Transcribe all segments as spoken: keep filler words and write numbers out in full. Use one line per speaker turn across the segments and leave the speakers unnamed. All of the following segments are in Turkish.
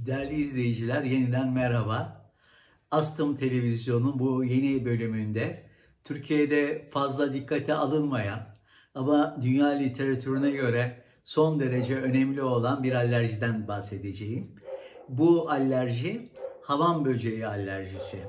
Değerli izleyiciler, yeniden merhaba. Astım Televizyonu'nun bu yeni bölümünde Türkiye'de fazla dikkate alınmayan ama dünya literatürüne göre son derece önemli olan bir alerjiden bahsedeceğim. Bu alerji hamam böceği alerjisi.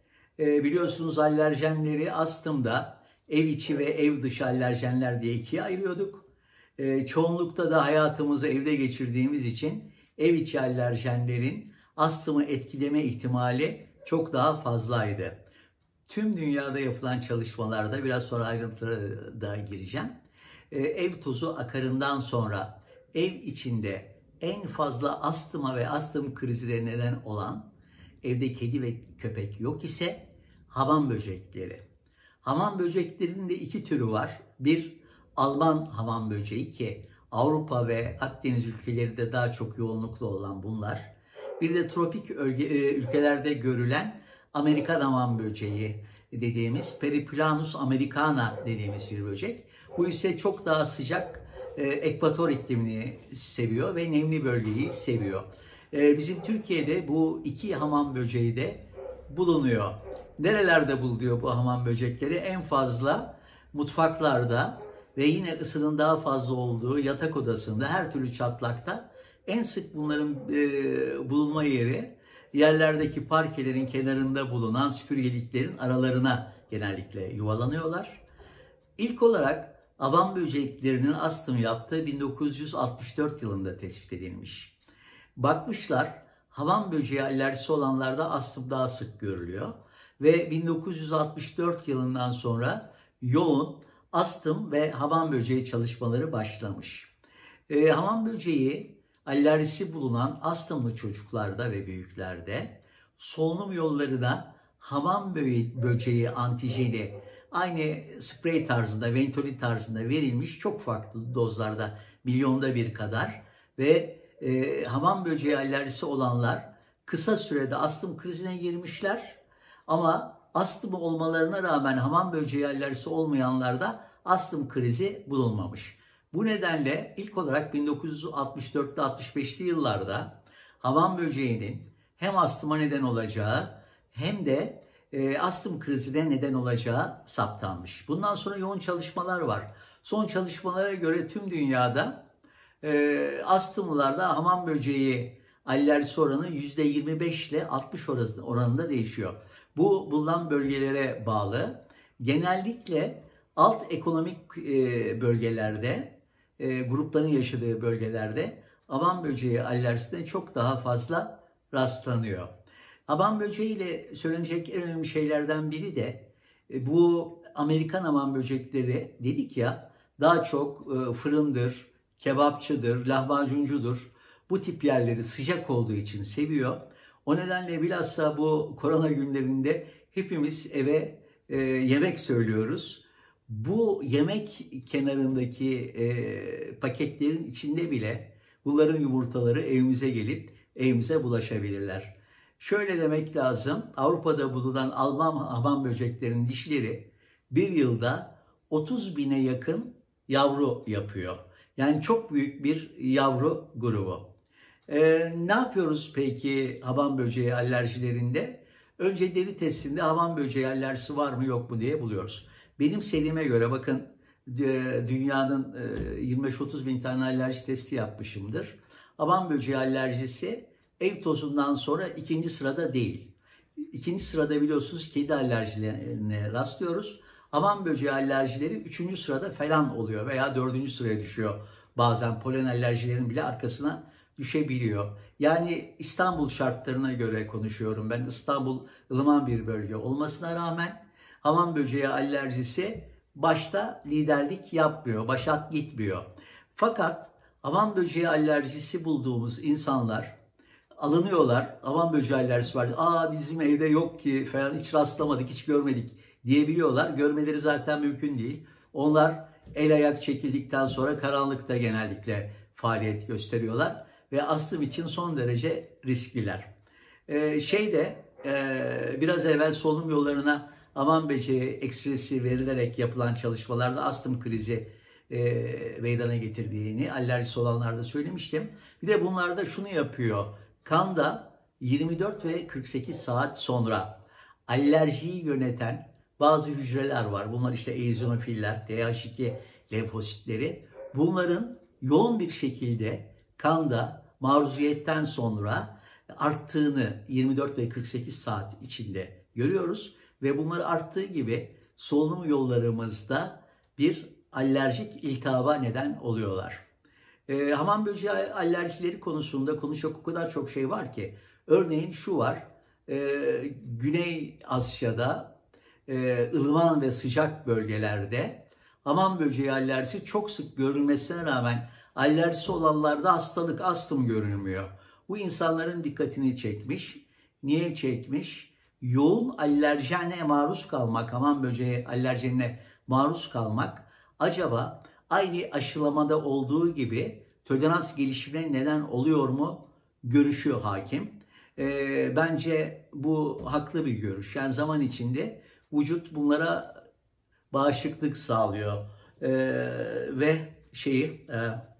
E, biliyorsunuz alerjenleri astımda ev içi ve ev dışı alerjenler diye ikiye ayırıyorduk. E, çoğunlukta da hayatımızı evde geçirdiğimiz için ev içi alerjenlerin astımı etkileme ihtimali çok daha fazlaydı. Tüm dünyada yapılan çalışmalarda, biraz sonra ayrıntılara da gireceğim, e, ev tozu akarından sonra ev içinde en fazla astıma ve astım krizine neden olan, evde kedi ve köpek yok ise hamam böcekleri. Hamam böceklerinin de iki türü var. Bir, Alman hamam böceği ki Avrupa ve Akdeniz ülkeleri de daha çok yoğunluklu olan bunlar. Bir de tropik ülkelerde görülen Amerikan hamam böceği dediğimiz Periplanus americana dediğimiz bir böcek. Bu ise çok daha sıcak ekvator iklimini seviyor ve nemli bölgeyi seviyor. Bizim Türkiye'de bu iki hamam böceği de bulunuyor. Nerelerde bulunuyor bu hamam böcekleri? En fazla mutfaklarda ve yine ısının daha fazla olduğu yatak odasında, her türlü çatlakta. En sık bunların e, bulunma yeri yerlerdeki parkelerin kenarında bulunan süpürgeliklerin aralarına genellikle yuvalanıyorlar. İlk olarak hamam böceklerinin astım yaptığı bin dokuz yüz altmış dört yılında tespit edilmiş. Bakmışlar, hamam böceği alerjisi olanlarda astım daha sık görülüyor ve bin dokuz yüz altmış dört yılından sonra yoğun astım ve hamam böceği çalışmaları başlamış. E, hamam böceği alerjisi bulunan astımlı çocuklarda ve büyüklerde solunum yollarına hamam böceği antijeni aynı sprey tarzında, ventolin tarzında verilmiş, çok farklı dozlarda, milyonda bir kadar ve e, hamam böceği alerjisi olanlar kısa sürede astım krizine girmişler ama astımı olmalarına rağmen hamam böceği alerjisi olmayanlarda astım krizi bulunmamış. Bu nedenle ilk olarak bin dokuz yüz altmış dörtlü altmış beşli yıllarda hamam böceğinin hem astıma neden olacağı hem de e, astım krizine neden olacağı saptanmış. Bundan sonra yoğun çalışmalar var. Son çalışmalara göre tüm dünyada e, astımlılarda hamam böceği alerjisi oranı yüzde yirmi beş ile altmış oranında değişiyor. Bu bulunan bölgelere bağlı. Genellikle alt ekonomik bölgelerde, grupların yaşadığı bölgelerde hamam böceği alerjisine çok daha fazla rastlanıyor. Hamam böceği ile söylenecek en önemli şeylerden biri de bu Amerikan hamam böcekleri, dedik ya, daha çok fırındır, kebapçıdır, lahmacuncudur. Bu tip yerleri sıcak olduğu için seviyor. O nedenle bilhassa bu korona günlerinde hepimiz eve e, yemek söylüyoruz. Bu yemek kenarındaki e, paketlerin içinde bile bunların yumurtaları evimize gelip evimize bulaşabilirler. Şöyle demek lazım, Avrupa'da bulunan Alman hamam böceklerinin dişleri bir yılda otuz bine yakın yavru yapıyor. Yani çok büyük bir yavru grubu. Ee, ne yapıyoruz peki hamam böceği alerjilerinde? Önce deri testinde hamam böceği alerjisi var mı yok mu diye buluyoruz. Benim serime göre bakın dünyanın yirmi beş otuz bin tane alerji testi yapmışımdır. Hamam böceği alerjisi ev tozundan sonra ikinci sırada değil. İkinci sırada biliyorsunuz kedi alerjilerine rastlıyoruz. Hamam böceği alerjileri üçüncü sırada falan oluyor veya dördüncü sıraya düşüyor. Bazen polen alerjilerin bile arkasına düşebiliyor. Yani İstanbul şartlarına göre konuşuyorum. Ben İstanbul ılıman bir bölge olmasına rağmen hamam böceği alerjisi başta liderlik yapmıyor, başat gitmiyor. Fakat hamam böceği alerjisi bulduğumuz insanlar alınıyorlar. Hamam böceği alerjisi var. Aa bizim evde yok ki falan, hiç rastlamadık, hiç görmedik diyebiliyorlar. Görmeleri zaten mümkün değil. Onlar el ayak çekildikten sonra karanlıkta genellikle faaliyet gösteriyorlar ve astım için son derece riskliler. Ee, şeyde e, biraz evvel solunum yollarına hamam böceği ekstresi verilerek yapılan çalışmalarda astım krizi e, meydana getirdiğini alerjisi olanlarda söylemiştim. Bir de bunlarda şunu yapıyor kanda yirmi dört ve kırk sekiz saat sonra alerjiyi yöneten bazı hücreler var. Bunlar işte eozinofiller, T H iki lenfositleri. Bunların yoğun bir şekilde kanda maruziyetten sonra arttığını yirmi dört ve kırk sekiz saat içinde görüyoruz. Ve bunlar arttığı gibi solunum yollarımızda bir alerjik iltihaba neden oluyorlar. E, hamam böceği alerjileri konusunda konuşacak o kadar çok şey var ki. Örneğin şu var, e, Güney Asya'da e, ılıman ve sıcak bölgelerde hamam böceği alerjisi çok sık görülmesine rağmen alerjisi olanlarda hastalık, astım görülmüyor. Bu insanların dikkatini çekmiş. Niye çekmiş? Yoğun alerjene maruz kalmak, hamam böceği alerjenine maruz kalmak acaba aynı aşılamada olduğu gibi tolerans gelişimine neden oluyor mu görüşü hakim. E, bence bu haklı bir görüş. Yani zaman içinde vücut bunlara bağışıklık sağlıyor e, ve şeyi e,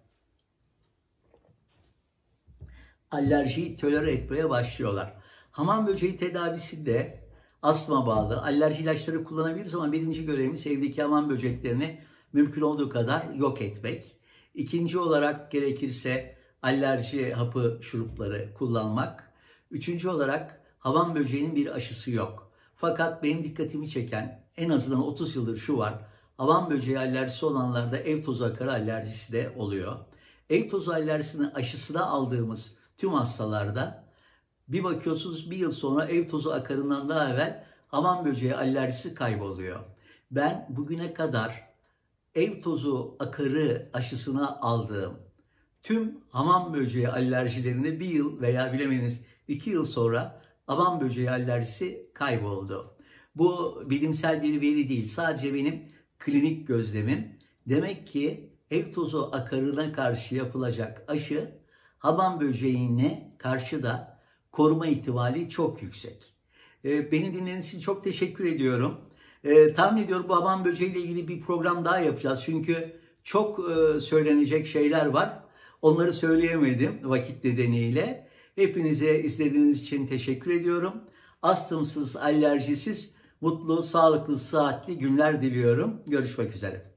alerjiyi tolere etmeye başlıyorlar. Hamam böceği tedavisinde astma bağlı alerji ilaçları kullanabiliriz ama birinci görevimiz evdeki hamam böceklerini mümkün olduğu kadar yok etmek. İkinci olarak gerekirse alerji hapı şurupları kullanmak. Üçüncü olarak hamam böceğinin bir aşısı yok. Fakat benim dikkatimi çeken en azından otuz yıldır şu var. Hamam böceği alerjisi olanlarda ev tozu akarı alerjisi de oluyor. Ev tozu alerjisinin aşısını aldığımız tüm hastalarda bir bakıyorsunuz bir yıl sonra ev tozu akarından daha evvel hamam böceği alerjisi kayboluyor. Ben bugüne kadar ev tozu akarı aşısına aldığım tüm hamam böceği alerjilerini bir yıl veya bilemediniz iki yıl sonra hamam böceği alerjisi kayboldu. Bu bilimsel bir veri değil, sadece benim klinik gözlemim. Demek ki ev tozu akarına karşı yapılacak aşı hamam böceğine karşı da koruma ihtimali çok yüksek. Beni dinlediğiniz için çok teşekkür ediyorum. E, tahmin ediyorum bu hamam böceğiyle ilgili bir program daha yapacağız. Çünkü çok e, söylenecek şeyler var. Onları söyleyemedim vakit nedeniyle. Hepinize izlediğiniz için teşekkür ediyorum. Astımsız, alerjisiz, mutlu, sağlıklı, sıhhatli günler diliyorum. Görüşmek üzere.